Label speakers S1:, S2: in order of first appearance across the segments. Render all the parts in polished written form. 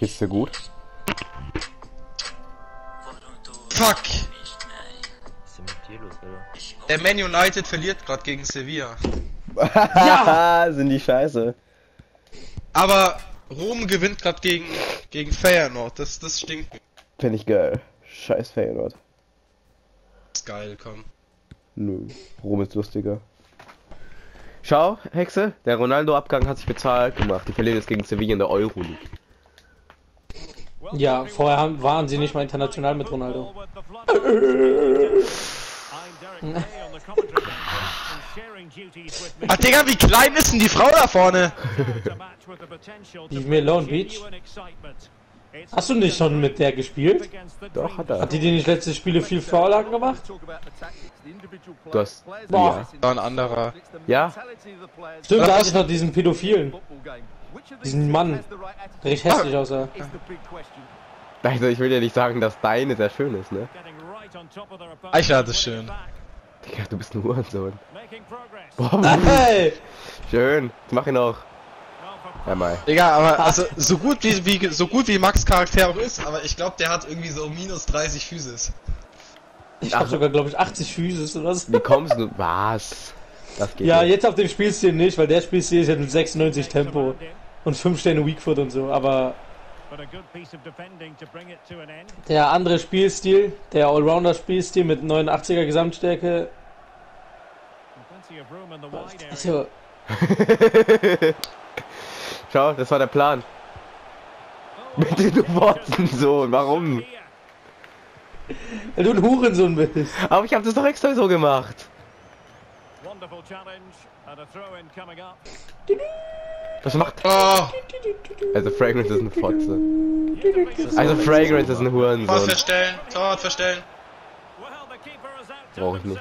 S1: Geht's dir gut?
S2: Fuck!
S3: Was ist denn mit dir los, Alter?
S2: Der Man United verliert gerade gegen Sevilla.
S1: Ja! Sind die scheiße.
S2: Aber Rom gewinnt gerade gegen Feyenoord. Das stinkt.
S1: Finde ich geil. Scheiß Feyenoord.
S2: Das ist geil, komm.
S1: Nö, Rom ist lustiger. Schau, Hexe, der Ronaldo-Abgang hat sich bezahlt gemacht. Die verlieren jetzt gegen Sevilla in der Euro-League.
S4: Ja, vorher waren sie nicht mal international mit Ronaldo.
S2: Ach Digga, wie klein ist denn die Frau da vorne?
S4: Die Melone Beach. Hast du nicht schon mit der gespielt?
S1: Doch, hat er.
S4: Hat die dir nicht letzte Spiele viel Vorlagen gemacht?
S1: Du hast...
S4: Boah.
S2: War ein anderer.
S1: Ja?
S4: Stimmt, da hatte ich noch diesen Pädophilen. Diesen Mann, der richtig hässlich aussah.
S1: Also ich will ja nicht sagen, dass deine sehr schön ist, ne?
S2: Eichler hat es schön.
S1: Digga, du bist ein Hurensohn. Boah,
S4: Hey!
S1: schön. Das mach ihn auch. Ja, mal.
S2: Digga, aber also so gut wie Max Charakter auch ist, aber ich glaube, der hat irgendwie so minus 30 Physis.
S4: Ich hab sogar, glaube ich, 80 Physis oder so.
S1: Wie kommst du? Was? Das geht
S4: Ja,
S1: nicht.
S4: jetzt auf dem Spielstil nicht, weil der Spielstil ist ja mit 96 Tempo und 5 Sterne Weakfoot und so, aber der andere Spielstil, der Allrounder-Spielstil mit 89er Gesamtstärke, also,
S1: Schau, das war der Plan. Bitte, du Wattensohn, warum?
S4: weil du ein Hurensohn bist.
S1: Aber ich habe das doch extra so gemacht. Was macht...
S2: Oh,
S1: Also Fragrance ist eine Fotze. Also Fragrance ist ein
S2: Tor
S1: Hurensohn.
S2: verstellen, Tor verstellen.
S1: Brauche ich nicht.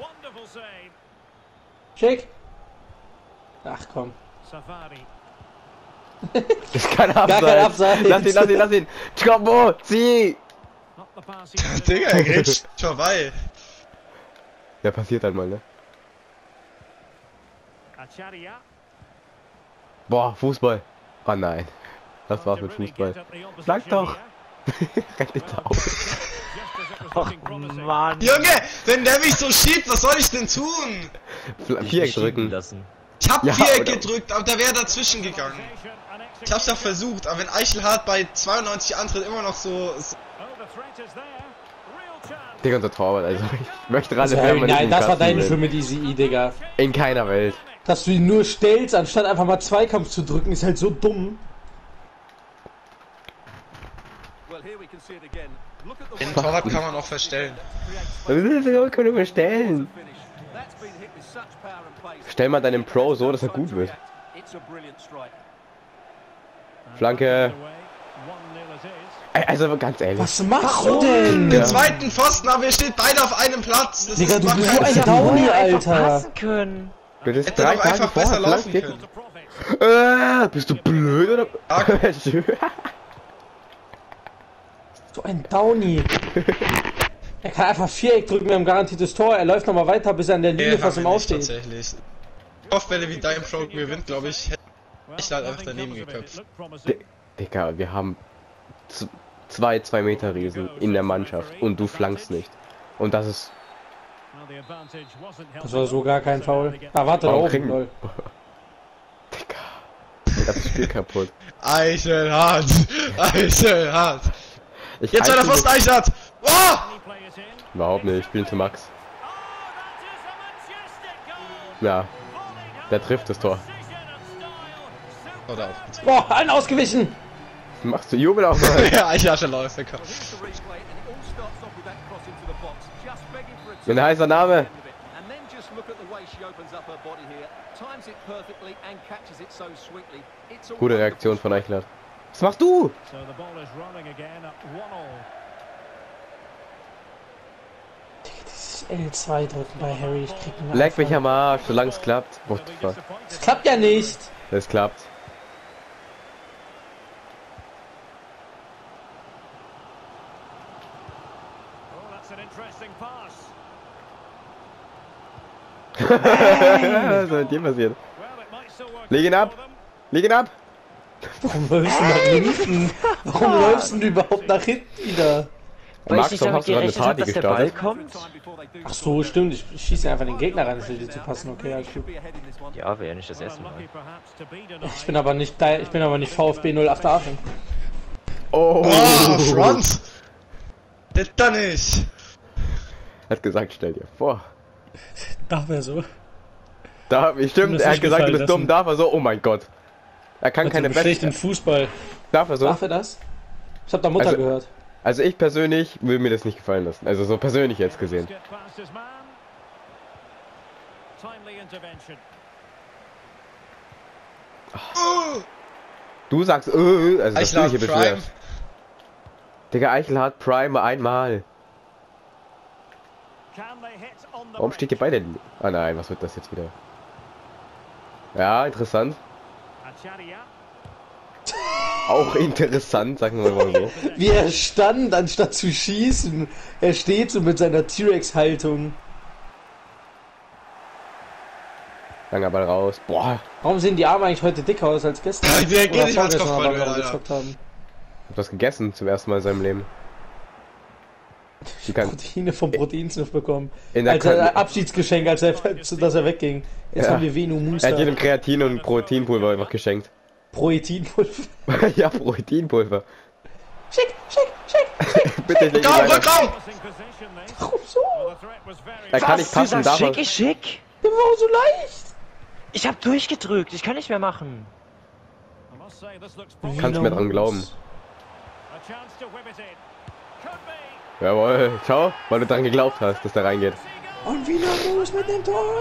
S4: Schick. Ach komm.
S1: Das ist kein
S4: Gar kein
S1: Abseits.
S4: Abseits.
S1: Lass ihn. Chobo, zieh!
S2: Digga, er grätscht vorbei.
S1: Ja, passiert halt mal, ne? Boah, Fußball. Oh nein. Das war's mit Fußball. Sag doch! Rettet aus.
S3: Ach Mann.
S2: Junge, wenn der mich so schiebt, was soll ich denn tun?
S1: Viereck drücken.
S3: lassen.
S2: Ich hab
S1: Ja,
S2: Viereck
S1: oder-
S2: gedrückt, aber der wäre dazwischen gegangen. Ich hab's doch versucht, aber wenn Eichelhardt bei 92 Antritt immer noch so...
S1: Digga, unser Torwart, also ich möchte gerade
S4: Also, Harry, nein, das war deine Schuld mit Easy E, Digga.
S1: In keiner Welt.
S4: Dass du ihn nur stellst, anstatt einfach mal Zweikampf zu drücken, ist halt so dumm.
S2: Den Torwart kann man auch verstellen.
S1: Was ist das? Können wir stellen? Stell mal deinen Pro so, dass er gut wird. Flanke. Also ganz ehrlich.
S4: Was machst du denn?
S2: Den zweiten Pfosten, aber ihr steht beide auf einem Platz. Das
S4: Digga, du
S2: macht
S4: bist so
S2: keinen
S4: ein
S2: Sinn.
S4: Downy, Alter.
S3: Passen können.
S1: Du bist
S2: Hätte
S1: 3
S2: doch
S1: Tage
S2: einfach
S1: vorher
S2: besser laufen
S1: flankiert.
S2: können.
S1: Bist du blöd oder? Schön.
S4: So ein Downy. Er kann einfach Viereck drücken, wir haben garantiertes Tor. Er läuft nochmal weiter, bis er an der Linie fast im Aussteht.
S2: Tatsächlich. Kopfbälle wie dein Pro gewinnt, glaube ich. Hätte ich halt einfach daneben geköpft.
S1: Digga, wir haben 2 Meter Riesen in der Mannschaft und du flankst nicht. Und das ist...
S4: Das war so gar kein Foul. Ah, warte, da
S1: Warum
S4: oben,
S1: kriegen-
S4: lol.
S1: Digga. Das ganze Spiel kaputt.
S2: Eichelhardt! Eichelhardt!
S1: Ich
S2: Jetzt war der Pfosten Eichelhardt! Oh!
S1: Überhaupt nicht, ich spiele zu Max. Ja. Der trifft das Tor.
S2: Oder auch.
S4: Boah, ein ausgewichen!
S1: Machst du Jubel auch mal?
S2: Ja, Eichelhardt läuft weg.
S1: Ein heißer Name. Gute Reaktion von Eichler. Was machst du?
S4: Dieses L2 drücken bei Harry, ich krieg einen
S1: Leck mich
S4: Anfall.
S1: am Arsch, solange es klappt. What the fuck?
S4: Das klappt ja nicht!
S1: Es klappt. Was ist mit dir passiert? Leg ihn ab! Leg ihn ab!
S4: Warum läufst du nach hinten? Warum läufst du überhaupt nach hinten wieder?
S3: Weil
S1: Max,
S3: ich nicht
S1: warum
S3: damit
S1: hast du gerade eine
S3: gerechnet habe,
S1: Party
S3: dass der Ball
S1: gestartet?
S3: kommt.
S4: Ach so, stimmt. Ich schieße einfach den Gegner rein, das will dir zu passen. Okay, alles gut.
S3: Ja, wäre ja nicht das erste Mal.
S4: Ich bin aber nicht VfB 08 Aachen.
S1: Oh,
S2: Oh, Front! Das da nicht!
S1: hat gesagt, stell dir vor.
S4: Darf er so?
S1: Stimmt,
S4: das
S1: er hat
S4: nicht
S1: gesagt, du
S4: gefallen
S1: bist dumm,
S4: lassen.
S1: darf er so, oh mein Gott. Er kann keine
S4: schlechten
S1: Beste.
S4: Fußball.
S1: Darf er so?
S4: Darf er das? Ich hab da Mutter
S1: Also-
S4: gehört.
S1: Also ich persönlich will mir das nicht gefallen lassen. Also so persönlich jetzt gesehen. Du sagst, also das will ich
S2: Eichler
S1: hier
S2: Prime.
S1: beschweren. Digga, Eichelhardt Prime einmal. Warum steht hier beide? Ah nein, was wird das jetzt wieder? Ja, interessant. Auch interessant, sagen wir mal so.
S4: Wie er stand, anstatt zu schießen. Er steht so mit seiner T-Rex-Haltung.
S1: Langer Ball raus. Boah,
S4: Warum sehen die Arme eigentlich heute dicker aus als gestern?
S2: Ja, die reagieren
S4: Oder
S2: nicht als
S4: vorgestern,
S2: Kopfball,
S4: weil wir
S2: Alter.
S4: gezockt haben.
S1: hab das gegessen zum ersten Mal in seinem Leben. Die kann
S4: Proteine vom Proteinsniff bekommen.
S1: in der
S4: Als
S1: Kan-
S4: Abschiedsgeschenk, dass er wegging. Jetzt
S1: Ja.
S4: haben wir Veno
S1: er hat
S4: Muster.
S1: jedem Kreatin und Proteinpulver einfach geschenkt.
S4: Proteinpulver.
S1: Ja, Proteinpulver.
S4: Schick, schick, schick.
S1: Bitte, ich leg ihn
S2: Komm,
S1: weiter.
S2: komm!
S4: Warum so?
S1: Er kann nicht passen, darf er.
S3: Schick?
S4: Der war so leicht.
S3: Ich hab durchgedrückt, ich kann nicht mehr machen.
S1: Kannst mir dran glauben. Jawohl, schau, weil du dran geglaubt hast, dass der reingeht.
S4: Und Wiener Moos mit dem Tor.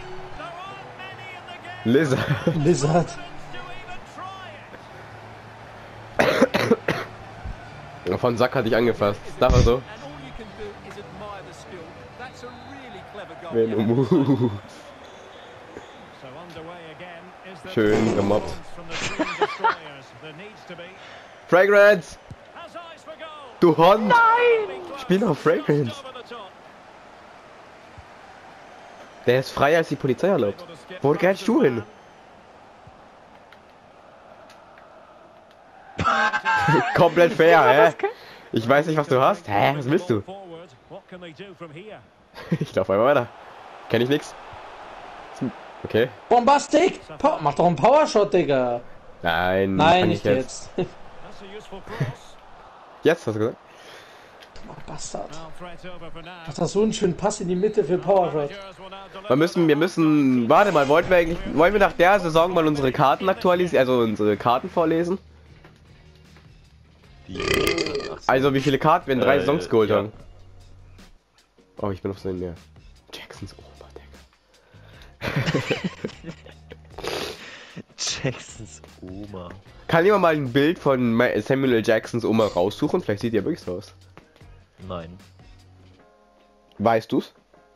S1: Lizard.
S4: Lizard.
S1: Von Sack hat dich angefasst. Darf er so? Schön gemobbt. Fragrance! Du Hund! Nein! Spiel noch Fragrance! Der ist freier als die Polizei erlaubt. Wo gehst du hin? Komplett fair, hä? Ich weiß nicht, was du hast. Hä? Was willst du? Ich lauf einfach weiter. Kenn ich nix. Okay.
S4: Bombastic. Mach doch einen Powershot, Digga.
S1: Nein.
S4: Nein,
S1: kann
S4: nicht
S1: ich
S4: jetzt.
S1: Jetzt hast du gesagt?
S4: Bastard. Ach, das ist so einen schönen Pass in die Mitte für Powershot.
S1: Wir müssen, warte mal, wollen wir nach der Saison mal unsere Karten aktualisieren, also unsere Karten vorlesen? Also wie viele Karten wir in 3 Saisons geholt haben? Oh, ich bin auf so einem Jacksons Oma, Digga.
S3: Jacksons Oma.
S1: Kann jemand mal ein Bild von Samuel L. Jacksons Oma raussuchen? Vielleicht sieht die ja wirklich so aus.
S3: Nein.
S1: Weißt du's?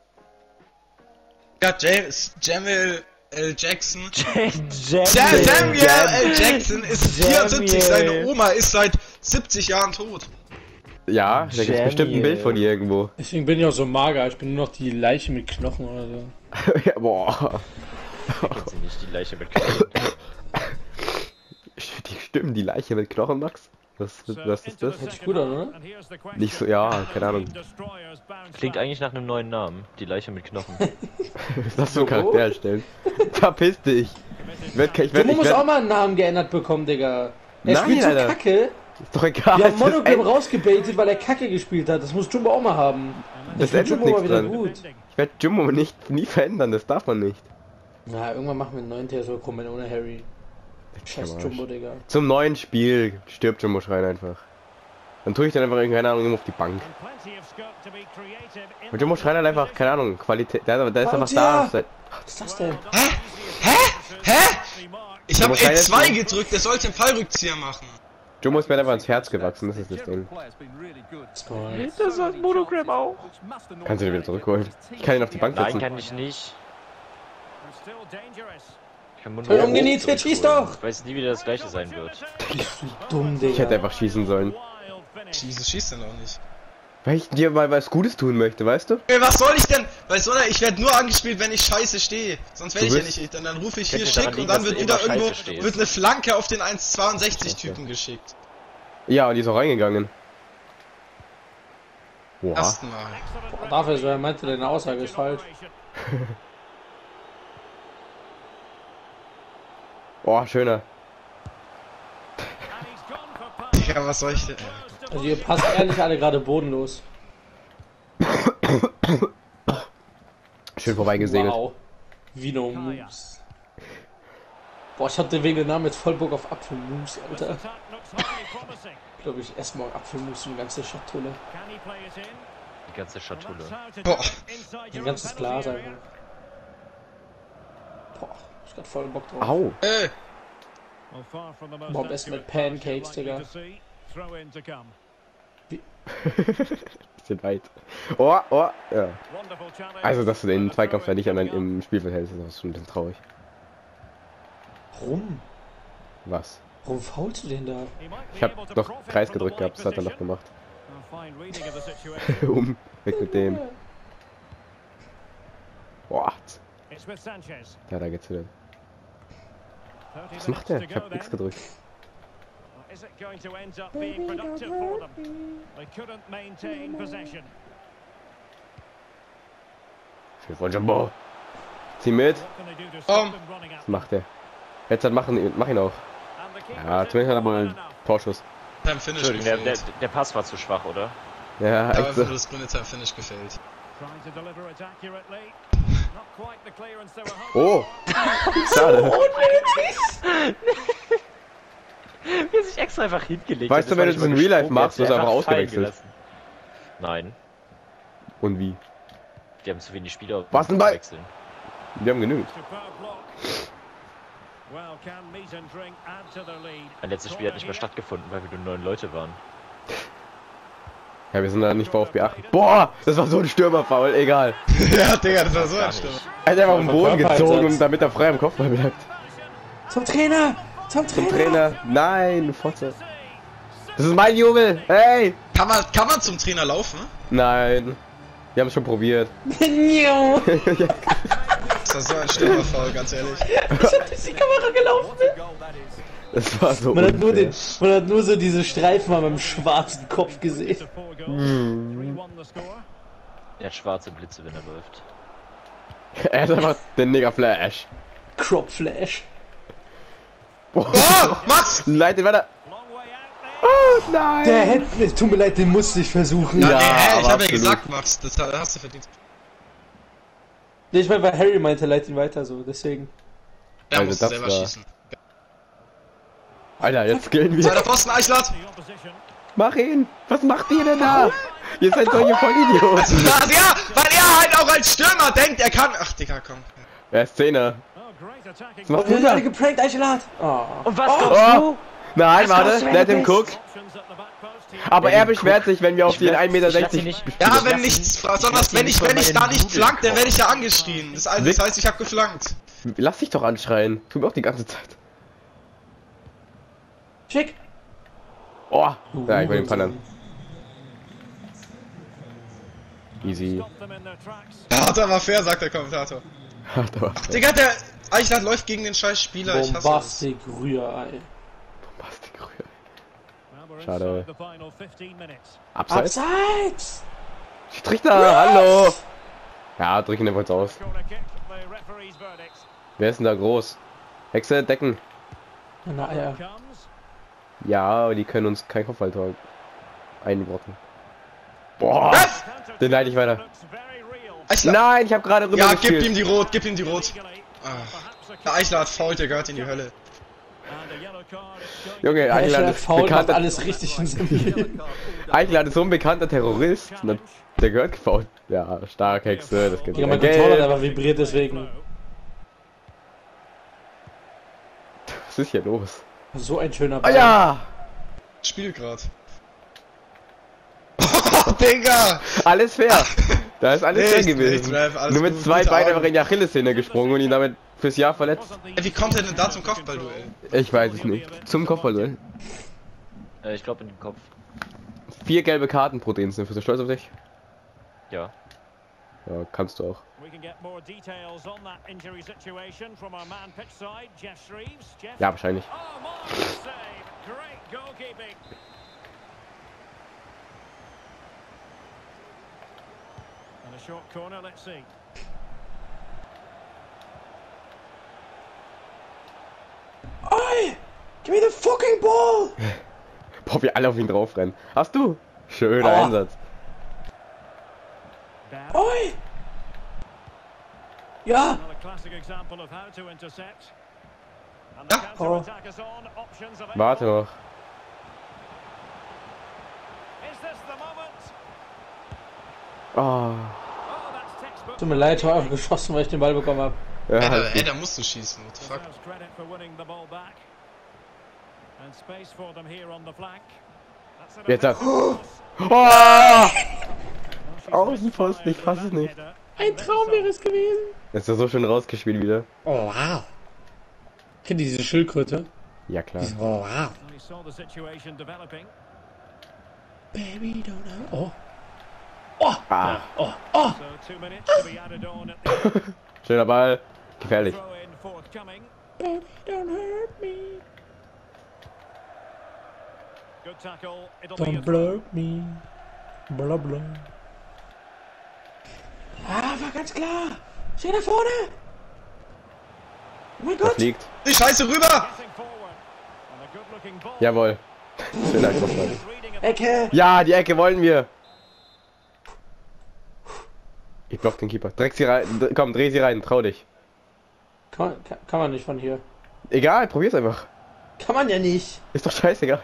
S2: Ja, Samuel L. Jackson.
S3: Samuel
S2: L. Jackson ist 74, seine Oma ist seit 70 Jahren tot.
S1: Ja, da gibt's bestimmt ein Bild von ihr irgendwo.
S4: Deswegen bin ich auch so mager. Ich bin nur noch die Leiche mit Knochen oder so.
S1: Ja, boah.
S3: Kennt sie nicht, die Leiche mit Knochen.
S1: Die stimmen, die Leiche mit Knochen, Max? Was ist das?
S4: Hört sich gut an, oder?
S1: Nicht so, ja, keine Ahnung.
S3: Klingt eigentlich nach einem neuen Namen. Die Leiche mit Knochen.
S1: Lass so einen Charakter erstellen. Verpiss dich.
S4: Du musst auch mal einen Namen geändert bekommen, Digga. Er
S1: Nein,
S4: spielt so
S1: Alter.
S4: Kacke.
S1: Ist doch egal.
S4: Wir haben
S1: das
S4: Monogram
S1: ändert-
S4: rausgebaitet, weil er Kacke gespielt hat. Das muss Jumbo auch mal haben.
S1: Das
S4: wird
S1: ändert
S4: Jumbo mal
S1: nichts
S4: wieder
S1: dran.
S4: gut.
S1: Ich werde Jumbo nie verändern, das darf man nicht.
S4: Na, irgendwann machen wir einen neuen TSO kommen ohne Harry. Scheiß
S1: am Arsch.
S4: Jumbo, Digga.
S1: Zum neuen Spiel stirbt Jumbo Schrein einfach. Dann tue ich dann einfach keine Ahnung auf die Bank. Und Jumbo Schrein hat einfach, keine Ahnung, Qualität. Der ist einfach da.
S4: Was ist das denn?
S2: Ich habe
S1: Aber keine-
S2: L2 gedrückt, der sollte einen Fallrückzieher machen.
S1: Jumbo ist mir einfach ans Herz gewachsen, das ist das Ding.
S3: Das hat Monogram auch.
S1: Kannst du den wieder zurückholen? Ich kann ihn auf die Bank
S3: Nein,
S1: setzen.
S3: kann ich nicht. Ich kann
S4: Voll umgenäht, jetzt schieß doch!
S3: Ich weiß nie, wie das gleiche sein wird.
S4: Dumm,
S1: Ich hätte
S4: Digga.
S1: einfach schießen sollen.
S2: Jesus schießt denn auch nicht.
S1: Weil ich dir mal was Gutes tun möchte, weißt du?
S2: Ey, was soll ich denn? Ich werde nur angespielt, wenn ich scheiße stehe. Sonst werde ich ja
S1: bist-
S2: nicht. Dann rufe ich hier
S3: Könnte
S2: schick
S3: daran
S2: und
S3: liegen,
S2: dann
S3: dass
S2: wird
S3: du
S2: wieder
S3: immer
S2: irgendwo
S3: scheiße stehst.
S2: wird eine Flanke auf den 1,62 Typen geschickt.
S1: Ja, und die ist auch reingegangen. Oha.
S2: Erstmal.
S4: Boah, dafür ist, er meinte, deine Aussage ist falsch.
S1: Oh, schöner.
S2: Ja, was soll ich denn?
S4: Also ihr passt ehrlich alle gerade bodenlos.
S1: Schön vorbeigesegelt.
S4: Wow. Vino Moves. Boah, ich hatte wegen dem Namen jetzt voll Bock auf Apfelmus, Alter. Glaube ich, erstmal Apfelmus und ganze Schatulle.
S3: Die ganze Schatulle.
S2: Boah.
S4: Ein ganzes Glas einfach. Boah, ich hab voll Bock drauf.
S1: Au.
S4: Boah, best mit Pancakes, Digga.
S1: Bisschen weit. Oh, oh, ja. Also, dass du den Zweikampf ja nicht im Spielfeld hältst, ist auch schon ein bisschen traurig.
S4: Warum?
S1: Was?
S4: Warum faulst du den da?
S1: Ich hab noch Kreis gedrückt gehabt, das hat er noch gemacht. Weg mit dem. Boah. Ja, da geht's wieder. Was macht der? Ich hab X gedrückt.
S5: Is it going to end up being productive for them? They couldn't maintain possession.
S1: Viel von Jumbo. Zieh mit.
S5: What can they do to stop them running
S1: Was
S5: at
S1: macht der? Jetzt mach ihn auch.
S5: And the keeper
S1: Ja, zumindest hat er mal einen Torschuss.
S2: Time Finish
S3: Entschuldigung,
S2: gefällt.
S3: der Pass war zu schwach, oder?
S1: Ja,
S2: Aber
S1: echt so.
S2: das grüne Time Finish gefällt.
S5: trying to deliver it accurately. Not quite the clearance they were hoping
S1: Oh! Schade.
S3: Wie er sich extra einfach hingelegt
S1: Weißt du, wenn du das in Real Life machst, wirst du einfach ausgewechselt.
S3: Nein,
S1: Und wie?
S3: die haben zu wenig Spieler.
S1: Was denn bei-
S3: wechseln.
S1: Wir haben genügend.
S5: for superb block. Well, can meat and drink add to their lead?
S3: Mein letztes Spiel hat nicht mehr stattgefunden, weil wir nur 9 Leute waren.
S1: Ja, wir sind da nicht VfB 8. Boah! Das war so ein Stürmerfoul, egal.
S2: Ja, Digga, das war so
S3: Gar
S2: ein
S3: nicht.
S2: Stürmer.
S1: Er hat einfach auf den Boden
S4: Körpereinsatz.
S1: gezogen, und damit er frei am Kopfball bleibt.
S4: Zum Trainer! Zum
S1: Zum
S4: Trainer!
S1: Trainer. Nein, du Fotze. Das ist mein Jubel. Hey!
S2: Kann man zum Trainer laufen?
S1: Nein. Wir haben es schon probiert.
S4: Nio.
S2: Das war so ein Stürmerfoul, ganz ehrlich.
S4: Ich hab durch die Kamera gelaufen.
S1: Das war so
S4: Man hat, nur
S1: unfair.
S4: man hat nur so diese Streifen an meinem schwarzen Kopf gesehen.
S5: To 4 goals. 3-1 the score.
S3: Er hat schwarze Blitze, wenn er läuft.
S1: Er ist einfach der Nigger Flash.
S4: Crop Flash.
S2: Oh, Max!
S1: Leite weiter.
S5: Long way out there.
S1: Oh nein.
S4: Der hätte, tut mir leid, den musste ich versuchen.
S2: Ja,
S1: Ja,
S2: nee, ich
S1: aber
S2: hab ja
S1: absolut.
S2: gesagt, Max, das hast du verdient.
S4: Nee, ich meine, weil Harry meinte, leit ihn weiter so, deswegen.
S2: Der
S1: Also
S2: musste
S1: das
S2: selber
S1: war-
S2: schießen.
S1: Alter, jetzt killen wir.
S2: Zweiter Pfosten, Eichlat!
S5: The opposition.
S1: Mach ihn. Was macht ihr denn da? Ihr seid solche Vollidioten.
S2: Ja, weil er halt auch als Stürmer denkt, er kann. Ach, Digga, komm.
S1: Er ist Zehner.
S5: Oh, great attacking.
S1: Was macht
S4: Wir
S1: ihr
S4: sind alle
S1: da?
S4: geprankt, Eichelat. Oh.
S3: Und was
S1: Oh. Nein, warte.
S4: glaubst du, wer
S1: Let
S4: du
S1: him
S4: bist?
S1: cook.
S5: Options at the back post here.
S1: Aber
S3: Ja,
S1: er
S3: den
S1: beschwert
S3: Cook.
S1: sich, wenn wir auf
S3: Ich
S1: den
S3: werd-
S1: 1,60
S3: ich lass ihn
S1: Meter...
S3: nicht-
S2: Ja,
S3: lass
S2: wenn
S3: ihn-
S2: nichts,
S3: lass
S2: besonders
S3: ihn
S2: wenn
S3: nicht
S2: ich
S3: von
S2: da
S3: meinen
S2: nicht
S3: Nudeln
S2: flank, dann werde ich ja
S3: kochen.
S2: angeschrien. Das heißt, ich habe geflankt.
S1: Lass dich doch anschreien. Tut mir auch die ganze Zeit.
S4: Schick.
S1: Oh. Ja, ich will den Pannern. Easy.
S5: Stop them in their tracks.
S2: Vater war fair, sagt der Kommentator.
S1: Aber
S2: Digga, der Eichlat läuft gegen den scheiß Spieler. Ich hasse das.
S4: Bombastic Rührei.
S1: Bombastic Rührei.
S5: Well, we're
S1: Schade.
S5: inside the final 15 minutes.
S1: Abseits?
S4: Abseits!
S1: Schiedsrichter, hallo! Ja, drück ihn einfach jetzt aus.
S5: Corner kick, the referee's verdict.
S1: Wer ist denn da groß? Hexe, Decken.
S4: Na ja.
S5: Comes.
S1: Ja, aber die können uns kein Kopfballtor einbrocken. Boah!
S2: Was?
S1: Den leite ich weiter.
S5: Looks very real.
S2: Eichlat.
S1: Nein, ich habe gerade rüber
S2: Ja, gib
S1: gespielt.
S2: ihm die Rot, gib ihm die Rot.
S5: Legally,
S2: Ah.
S5: perhaps a
S2: Der Eichlat fault, der gehört in die Hölle.
S5: and a yellow card. It's going
S1: Junge, Eichland
S4: Eichelat
S1: ist
S4: faul macht
S1: bekannter,
S4: alles richtig in seinem Leben.
S1: Eichland ist so ein bekannter Terrorist. Na, der gehört gefault. Ja, stark, Hexe, das geht
S4: Ja, mein
S1: nicht.
S4: Controller hat
S1: Gelb.
S4: einfach vibriert, deswegen.
S1: Was ist hier los?
S4: So ein schöner
S1: Ah
S4: Ball.
S1: ja!
S2: Spiel grad. Oh, Digga!
S1: Alles fair. Da ist alles fair
S2: Nichts,
S1: gewesen.
S2: nichts, Ralf, alles
S1: Nur mit
S2: gut,
S1: zwei
S2: gute
S1: Beinen
S2: Arbeit.
S1: einfach in die Achillessehne gesprungen und ihn damit fürs Jahr verletzt.
S2: Ey, wie kommt er denn da zum Kopfballduell?
S1: Ich weiß es nicht. Zum Kopfballduell.
S3: Ich glaube in den Kopf.
S1: 4 gelbe Karten pro Dienst. Bist du stolz auf dich?
S3: Ja.
S1: Ja, kannst du auch.
S5: We can get more details on that injury situation from our man pitch side, Jeff Shreves. Jeff.
S1: Ja, wahrscheinlich.
S5: Oh, marvelous save. Great goalkeeping. And a short corner, let's see.
S4: Oi! Give me the fucking ball!
S1: Boah, wir alle auf ihn drauf rennen. Hast du? Schöner
S4: Aua.
S1: Einsatz.
S5: Bad.
S4: Oi! Ja!
S5: Well, a classic example of how to intercept. And the
S2: Ja.
S5: counter-attack is on. Options available.
S1: Warte noch.
S5: Is this the moment?
S1: Oh.
S5: Oh, that's textbook.
S4: Tut mir leid, ich habe einfach geschossen, weil ich den Ball bekommen habe.
S1: Ja,
S2: Ey, da musst du schießen, what the fuck.
S5: Deserves credit for winning the ball back. And space for them here on the flank. That's an
S1: Jetzt das.
S5: offensive
S1: Oh!
S5: pass. She's
S1: Außenpfosten, ich
S5: misfired
S1: fass es
S5: with
S1: nicht.
S5: that header.
S4: Ein Traum wäre es gewesen.
S1: Ist ja so schön rausgespielt wieder.
S4: Oh, wow. Kennt ihr diese Schildkröte?
S1: Ja, klar.
S4: Oh, wow.
S5: We saw the situation developing.
S4: Baby, don't know. Oh.
S1: Ah,
S4: Oh. Oh.
S5: So 2 minutes to be added on at the end.
S1: schöner Ball. Gefährlich.
S5: Throw in forthcoming.
S4: Baby, don't hurt me.
S5: Good tackle. It'll be a
S4: Don't
S5: throw.
S4: blur me. Bla bla. Ah, war ganz klar. Steh da vorne. Oh mein
S1: Der
S4: Gott.
S1: fliegt.
S2: Die Scheiße rüber!
S5: Pressing forward. And a good-looking ball.
S1: Jawohl. Schöner Kopfball.
S5: Reading it.
S4: Ecke.
S1: Ja, die Ecke wollen wir. Ich block den Keeper. Dreck sie rein. Komm, dreh sie rein. Trau dich.
S4: Kann man nicht von hier.
S1: Egal, probier's einfach.
S4: Kann man ja nicht.
S1: Ist doch scheißegal.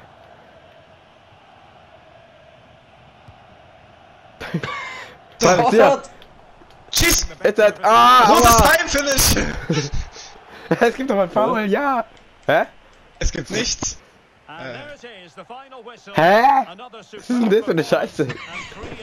S4: Oh,
S1: Ja.
S2: Schieß!
S1: Jetzt hat. Ah!
S2: Rotes
S1: Aua.
S2: Time-Finish!
S1: Es gibt doch mal ein Foul, ja. Hä?
S2: Es gibt nichts.
S5: And there it is, the final whistle.
S1: Hä?
S5: Another
S1: Was ist denn das für eine
S5: superb
S1: Scheiße?
S5: performance. And 3